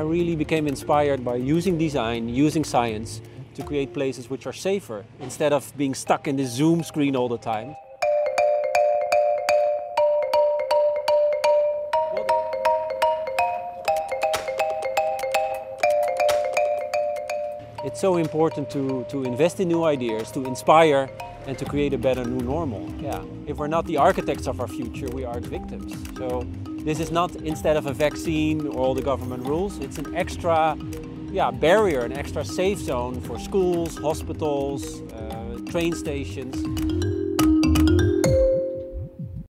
really became inspired by using design, using science to create places which are safer instead of being stuck in this Zoom screen all the time. It's so important to invest in new ideas, to inspire and to create a better new normal. Yeah. If we're not the architects of our future, we are its victims. So this is not instead of a vaccine or all the government rules, it's an extra barrier, an extra safe zone for schools, hospitals, train stations.